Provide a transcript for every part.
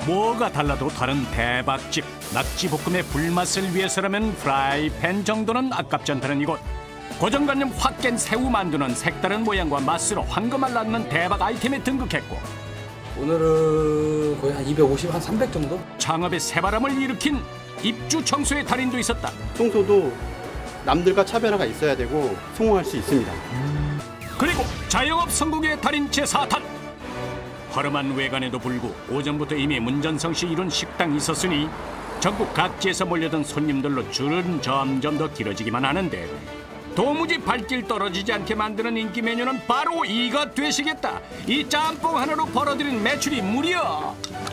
뭐가 달라도 다른 대박집. 낙지볶음의 불맛을 위해서라면 프라이팬 정도는 아깝지 않다는 이곳. 고정관념 확 깬 새우 만두는 색다른 모양과 맛으로 황금알 낳는 대박 아이템에 등극했고, 오늘은 거의 한 250, 한 300 정도? 창업의 새바람을 일으킨 입주 청소의 달인도 있었다. 청소도 남들과 차별화가 있어야 되고 성공할 수 있습니다. 그리고 자영업 성공의 달인 제4탄. 허름한 외관에도 불구 오전부터 이미 문전성시 이룬 식당이 있었으니 전국 각지에서 몰려든 손님들로 줄은 점점 더 길어지기만 하는데, 도무지 발길 떨어지지 않게 만드는 인기 메뉴는 바로 이것 되시겠다. 이 짬뽕 하나로 벌어들인 매출이 무려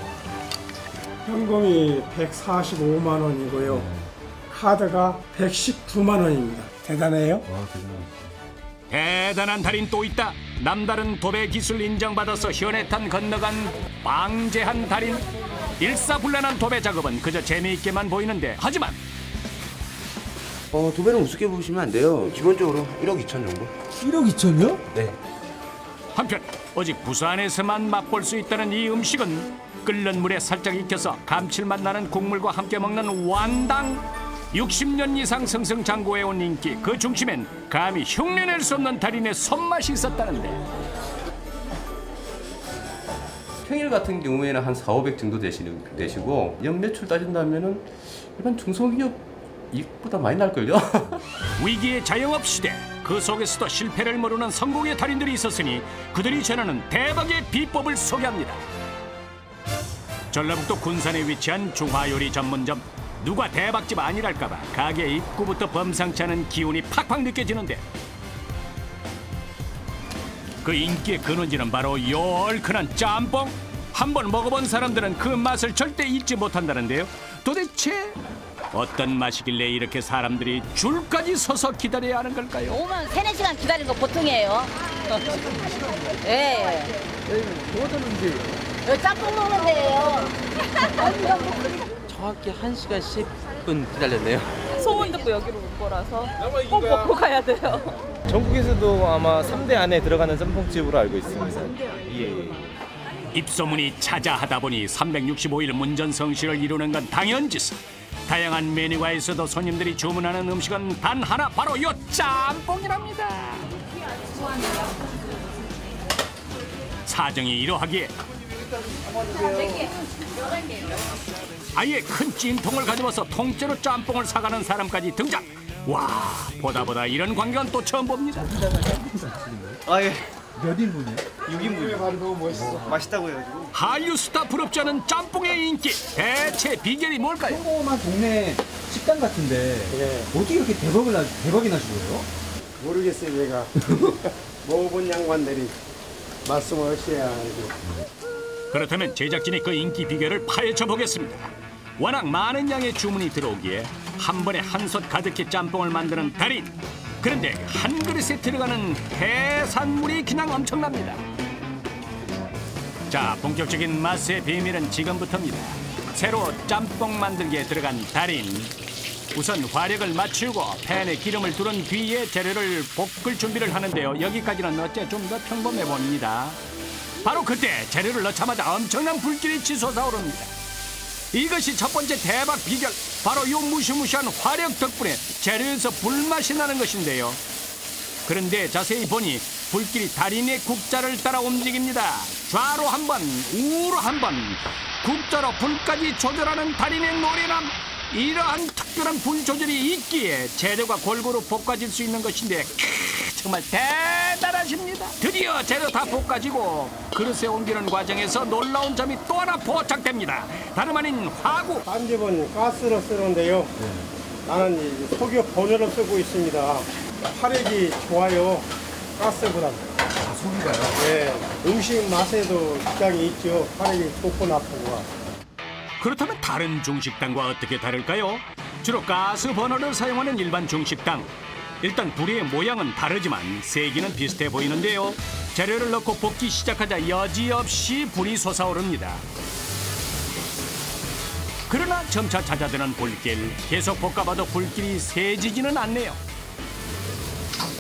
현금이 145만 원이고요. 카드가 119만 원입니다. 대단해요? 대단한 달인 또 있다. 남다른 도배 기술 인정받아서 현해탄 건너간 방제한 달인. 일사불란한 도배 작업은 그저 재미있게만 보이는데, 하지만 도배는 우습게 보시면 안 돼요. 기본적으로 1억 2천 정도. 1억 2천이요? 네. 한편 오직 부산에서만 맛볼 수 있다는 이 음식은 끓는 물에 살짝 익혀서 감칠맛 나는 국물과 함께 먹는 완당. 60년 이상 승승장구해온 인기, 그 중심엔 감히 흉내낼 수 없는 달인의 손맛이 있었다는데, 평일 같은 경우에는 한 4,500 정도 되시고 연매출 따진다면은 일반 중소기업 이익보다 많이 날걸요? 위기의 자영업 시대, 그 속에서도 실패를 모르는 성공의 달인들이 있었으니 그들이 전하는 대박의 비법을 소개합니다. 전라북도 군산에 위치한 중화요리 전문점. 누가 대박집 아니랄까봐 가게 입구부터 범상치 않은 기운이 팍팍 느껴지는데, 그 인기의 근원지는 바로 요 얼큰한 짬뽕. 한번 먹어본 사람들은 그 맛을 절대 잊지 못한다는데요. 도대체 어떤 맛이길래 이렇게 사람들이 줄까지 서서 기다려야 하는 걸까요? 오면 3-4시간 기다리는 거 보통이에요. 예. 뭐 드는지? 여기 짬뽕 먹는 데예요. 정확히 1시간 10분 기다렸네요. 소문 듣고 여기로 온 거라서 꼭 먹고 가야 돼요. 전국에서도 아마 3대 안에 들어가는 짬뽕집으로 알고 있습니다. 예. 입소문이 자자하다 보니 365일 문전성시를 이루는 건 당연지수. 다양한 메뉴가 있어도 손님들이 주문하는 음식은 단 하나, 바로 요 짬뽕이랍니다. 사정이 이러하기에 아예 큰 찜통을 가져와서 통째로 짬뽕을 사가는 사람까지 등장. 와, 보다 이런 광경은 또 처음 봅니다. 예. 몇 인분이에요? 6인분. 너무 멋있어. 맛있다고 해가지고. 한류 스타 부럽지 않은 짬뽕의 인기. 대체 비결이 뭘까요? 평범한 동네 식당 같은데 어떻게 이렇게 대박이 나신 거예요? 모르겠어요, 제가. 먹어본 양반들이 말씀하셔야 알고. 그렇다면 제작진이 그 인기 비결을 파헤쳐 보겠습니다. 워낙 많은 양의 주문이 들어오기에 한 번에 한솥 가득히 짬뽕을 만드는 달인. 그런데 한 그릇에 들어가는 해산물이 그냥 엄청납니다. 자, 본격적인 맛의 비밀은 지금부터입니다. 새로 짬뽕 만들기에 들어간 달인. 우선 화력을 맞추고 팬에 기름을 두른 뒤에 재료를 볶을 준비를 하는데요. 여기까지는 어째 좀 더 평범해 보입니다. 바로 그때 재료를 넣자마자 엄청난 불길이 치솟아오릅니다. 이것이 첫 번째 대박 비결. 바로 이 무시무시한 화력 덕분에 재료에서 불맛이 나는 것인데요. 그런데 자세히 보니 불길이 달인의 국자를 따라 움직입니다. 좌로 한 번, 우로 한 번, 국자로 불까지 조절하는 달인의 노련함. 이러한 특별한 불 조절이 있기에 재료가 골고루 볶아질 수 있는 것인데, 정말 대단하십니다. 드디어 재료 다 볶아지고 그릇에 옮기는 과정에서 놀라운 점이 또 하나 포착됩니다. 다름 아닌 화구. 한 집은 가스로 쓰는데요. 나는 이 석유 버너를 쓰고 있습니다. 화력이 좋아요. 가스보다. 아, 속이가요? 네. 음식 맛에도 지장이 있죠. 화력이 좋고 나쁘고가. 그렇다면 다른 중식당과 어떻게 다를까요? 주로 가스 버너를 사용하는 일반 중식당. 일단 불의 모양은 다르지만 세기는 비슷해 보이는데요. 재료를 넣고 볶기 시작하자 여지없이 불이 솟아오릅니다. 그러나 점차 잦아드는 불길. 계속 볶아봐도 불길이 세지지는 않네요.